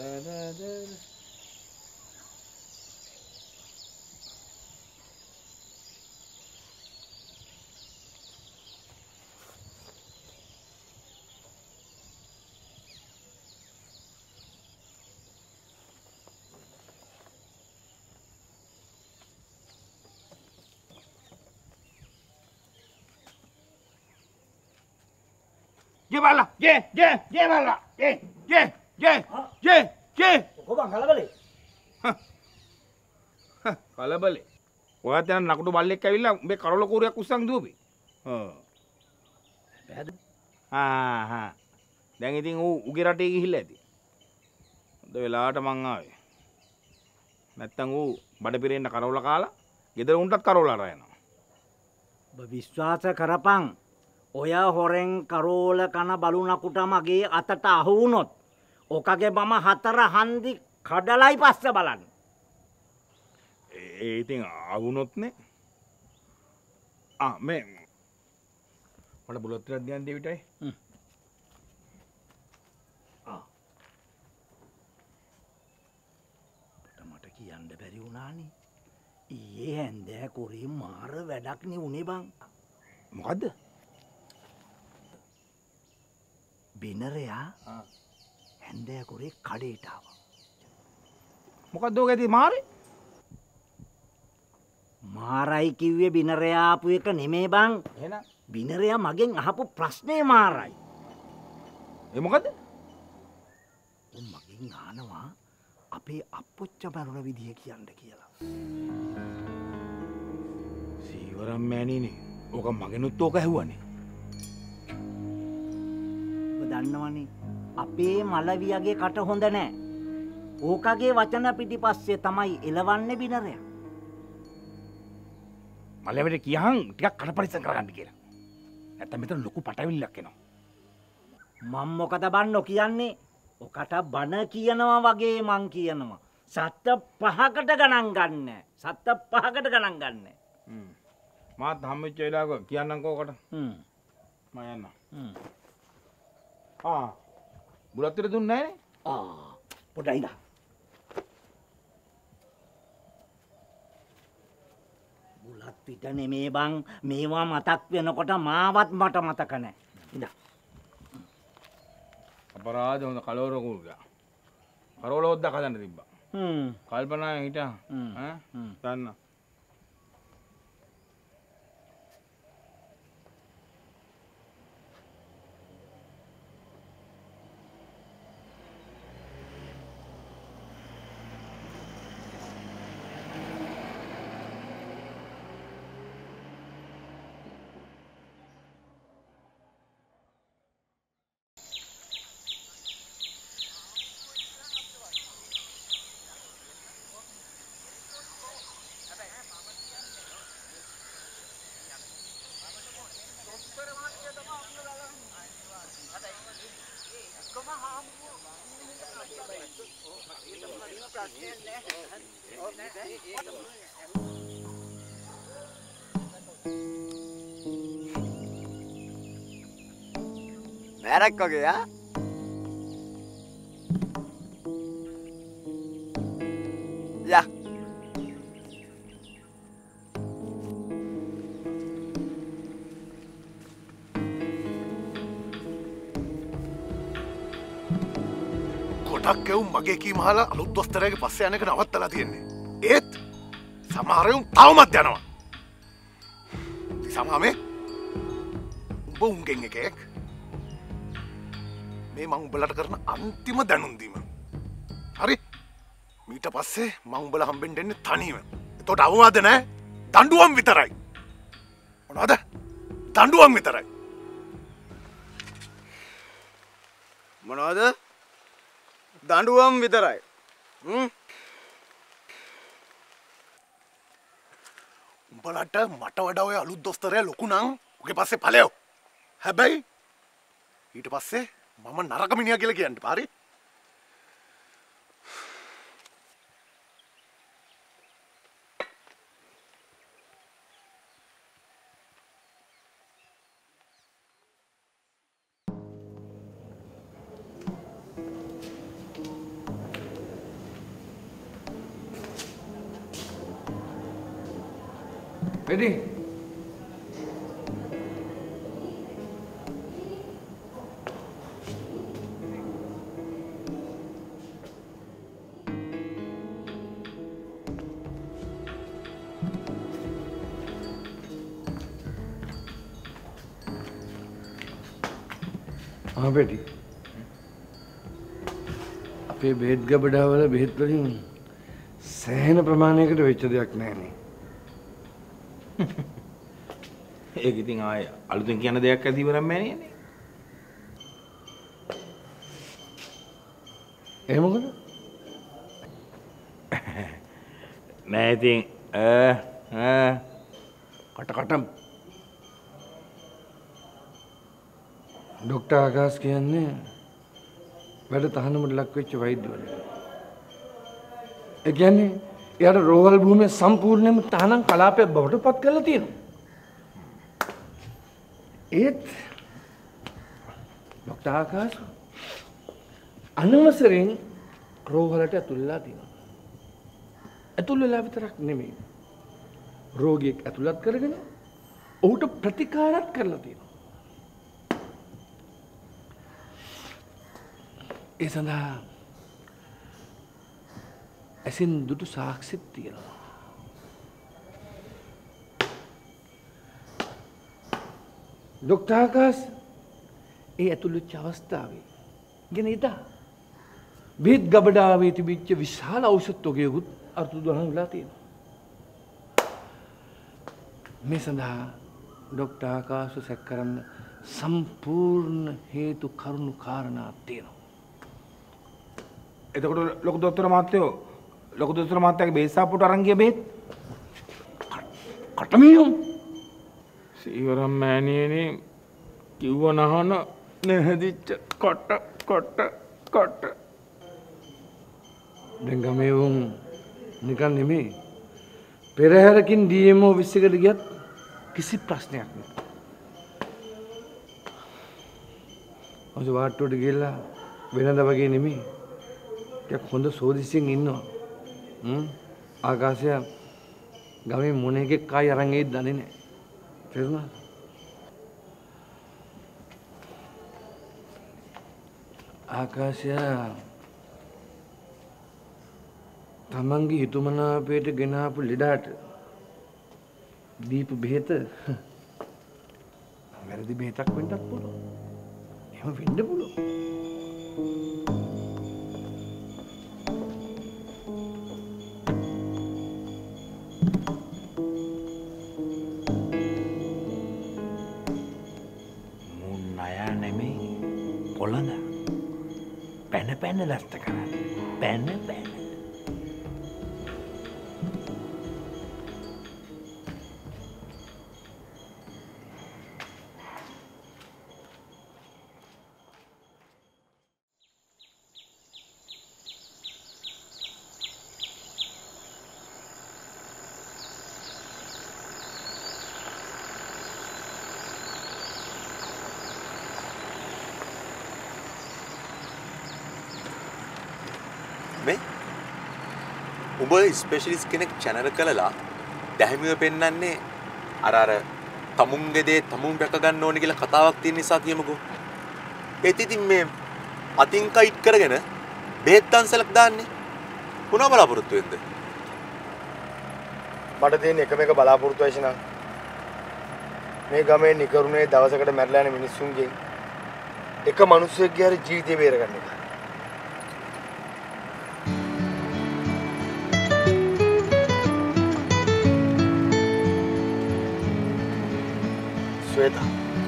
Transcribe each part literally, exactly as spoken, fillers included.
Ye bala, ye, ye, ye bala, ye, ye, ye, ye, ye. කොබන් කලබලේ. කලබලේ. ඔයත් යන නකුඩු බල්ලෙක් ඇවිල්ලා මේ කරවල කූරයක් උස්සන් දුවපේ. හ්ම්. බෑද? ආ හා. දැන් ඉතින් ඌ උගේ රටේ ගිහිල්ලා ඇති. හොඳ වෙලාවට මං ආවේ. නැත්තම් ඌ බඩ පිරෙන්න කරවල කාලා ගෙදර උන්ටත් කරවල අර යනවා. ඔබ විශ්වාස කරපන්. ඔය හොරෙන් කරෝල කන බලු නකුට මගේ අතට අහු වුණොත් ඔකගේ මම හතර හන්දි කඩලයි පස්ස බලන්න. ඒ ඉතින් ආවුනොත් නේ. ආ මේ මට බුලත් ටිකක් දියන් දෙවිටයි. හ්ම්. ආ. මට කියන්න බැරි වුණානේ. ඊයේ හැන්දෑ කොරේ මාර වැඩක් නේ උනේ බං. මොකද්ද? බිනරයා හැන්දෑ කොරේ කඩේට ආවා. මොකද්ද ඔක ඇති මාරේ? මාරයි කිව්වේ බිනරයා ආපු එක නෙමේ බං. එහෙනම් බිනරයා මගෙන් අහපු ප්‍රශ්නේ මාරයි. ඒ මොකද්ද? උන් මගෙන් අහනවා අපේ අප්පොච්ච මරුණ විදිය කියන්න කියලා. සීවරම් මෑණිනේ. ඕක මගෙනුත් ඕක ඇහුවනේ. ඔබ දන්නවනේ අපේ මලවියගේ කට හොඳ නෑ. ඕකගේ වචන පිටිපස්සේ තමයි එලවන්නේ බිනරයා. මලවට කියහන් ටිකක් කට පරිස්සම් කරගන්න කියලා. නැත්තම් මෙතන ලොකු පටවිල්ලක් එනවා. මම මොකද බන්නෝ කියන්නේ? ඔකට බන කියනවා වගේ මං කියනවා. සත්ත පහකට ගණන් ගන්න. සත්ත පහකට ගණන් ගන්න. හ්ම්. මාත් හම්බෙච්ච වෙලාවක කියන්නම්කෝ ඔකට. හ්ම්. මම යන්න. හ්ම්. ආ. බුලත්තර දුන්නේ නැහනේ. ආ. පොඩ්ඩයි ඉඳා. බුලත් පිට නෙමේ බං. මේවා මතක් වෙනකොට මාවත් මට මතක නැහැ. ඉඳා. අපරාධ හොඳ කලවර කුරුලා. කරවල හොද්දක් හදන්න තිබ්බා. හ්ම්. කල්පනාවෙන් හිටා. හ්ම්. ඈ? හ්ම්. දන්න. මෑරක් වගේ ආ යා ගොඩක් එවුන් මගේ කීම අහලා අලුත් දොස්තරයාගේ පස්සේ යන එක නවත්තලා තියෙන්නේ. ඒත් සමහර එවුන් තවමත් යනවා. සමහමේ උඹ උන්ගෙන් එකෙක් මේ මං උඹලට කරන අන්තිම දැනුම් දීම. හරි? ඊට පස්සේ මං උඹලා හම්බෙන්න එන්නේ තනියම. එතකොට අවවාද නැහැ. දඬුවම් විතරයි. මොනවද? දඬුවම් විතරයි. මොනවද? දඬුවම් විතරයි. හ්ම්. උඹලට මට වඩා ඔය අලුත් දොස්තරයා ලොකු නම් උගේ පස්සේ ඵලයෝ. හැබැයි ඊට පස්සේ මම නරක මිනිහා කියලා කියන්න පාරි. Ready? हाँ बेटी අපේ බෙහෙත් ගබඩාවල බෙහෙත් වලින් සෑහෙන ප්‍රමාණයකට වෙච්ච දෙයක් නැහැ ඒක ඉතින් ආයේ අලුතෙන් කියන දෙයක් ඇති ඉවරක් නැහැ නේ. ඒ මොකද? නෑ ඉතින් ඈ ඈ කට කටම් ඩොක්ටර් ආකාශ් කියන්නේ වැඩ තහනමට ලක් වෙච්ච වෛද්‍යවරයෙක්. ඒ කියන්නේ එයාට රෝහල් භූමිය සම්පූර්ණයෙන්ම තහනම් කලාපයක් බවට පත් කරලා තියෙනවා. ඒත් ඩොක්ටර් ආකාශ් අනවසරෙන් රෝහලට ඇතුල් වෙලා තියෙනවා. ඇතුල් වෙලා විතරක් නෙමෙයි. රෝගියෙක් ඇතුළත් කරගෙන ඔහුට ප්‍රතිකාරත් කරලා තියෙනවා. ඒ සඳහා ඇසින් දුටු සාක්ෂිත් තියෙනවා. ඩොක්ටර් ආකාශ් ඒ ඇතුළු වෙච්ච අවස්ථාවේ ගෙන ඉදා බෙහෙත් ගබඩාවේ තිබිච්ච විශාල ඖෂධ තොගයකුත් අර්ථදහන් වෙලා තියෙනවා. මේ සඳහා ඩොක්ටර් ආකාශ සැක කරන්න සම්පූර්ණ හේතු කරුණු කාරණා තියෙනවා. එතකොට ලොකු දොස්තර මහත්තයෝ ලොකු දොස්තර මහත්තයාගේ බෙහෙත් සාප්පුවට අරන් ගිය බෙහෙත් කටමියම් සීවරම් මෑණියනේ කිව්ව නහන නැහැදිච්ච කොට කොට කොට දැන් ගමේ වුන් නිකන් නෙමෙයි පෙරහැරකින් ඩී එම් ඕ ඔෆිස් එකට ගියත් කිසි ප්‍රශ්නයක් නෑ. අද වාට්ටුවට ගිහලා වෙනද වගේ නෙමෙයි ටිකක් හොඳ සෝදිසියෙන් ඉන්නවා. හ්ම් ආකාශය ගමේ මොන එකෙක් ආයි අරන් එයිද දන්නේ නැහැ. තේරුණාද? ආකාශය තමන්ගේ හිතුමනාපයට ගෙනාපු ලෙඩාට දීපු බෙහෙත වැරදි බෙහෙතක් වෙන්නත් පුළුවන්. එහෙම වෙන්න පුළුවන්. පැන පැන දස්ත කරන්න පැන පැන උඹ ස්පෙෂලිස්ට් කෙනෙක් channel කළලා දැහැමිව පෙන්වන්නේ අර අර තමුන්ගේ දේ තමුන් රැක ගන්න ඕනේ කියලා කතාවක් තියෙන නිසා කියමුකෝ. ඒත් ඉතින් මේ අතින් කයිට් කරගෙන බෙහෙත් අන්සලක් දාන්නේ මොනවා බලාපොරොත්තු වෙන්ද? මට තියෙන එකම එක බලාපොරොත්තු ඇයිෂනා මේ ගමේ නිකරුණේ දවසකට මැරලා යන මිනිස්සුන්ගෙන් එක මිනිස්සෙක්ගේ හරි ජීවිතේ බේරගන්න එක. Sweta.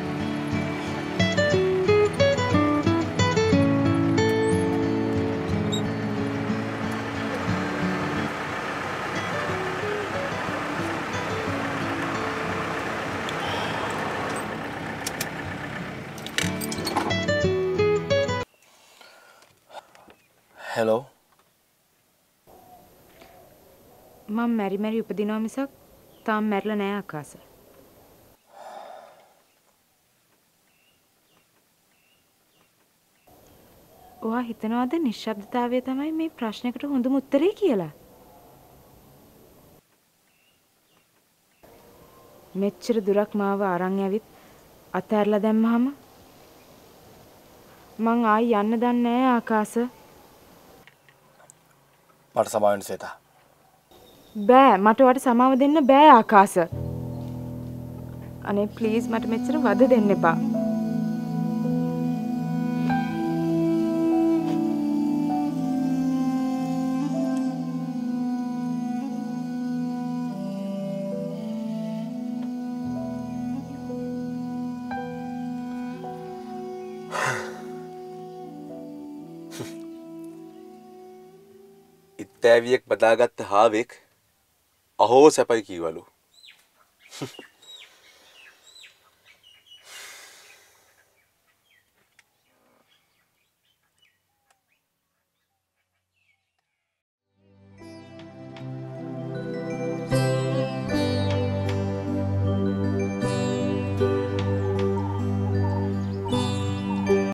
Hello. මම මැරි මැරි උපදිනවා මිසක් තාම මැරිලා නෑ ආකාශ. ඔයා හිතනවාද නිශ්ශබ්දතාවය තමයි මේ ප්‍රශ්නයකට හොඳම උත්තරේ කියලා? මෙච්චර දුරක් මාව අරන් ඇවිත් අතහැරලා දැම්මහම මං ආයි යන්න දන්නේ නැහැ ආකාස. මට සමාව වෙන්න සේතා. බෑ මට වට සමාව දෙන්න බෑ ආකාස. අනේ ප්ලීස් මට මෙච්චර වද දෙන්න එපා. ඉත්තෑවියෙක් බදාගත්ත හාවෙක් අහෝ සැපයි කීවලු.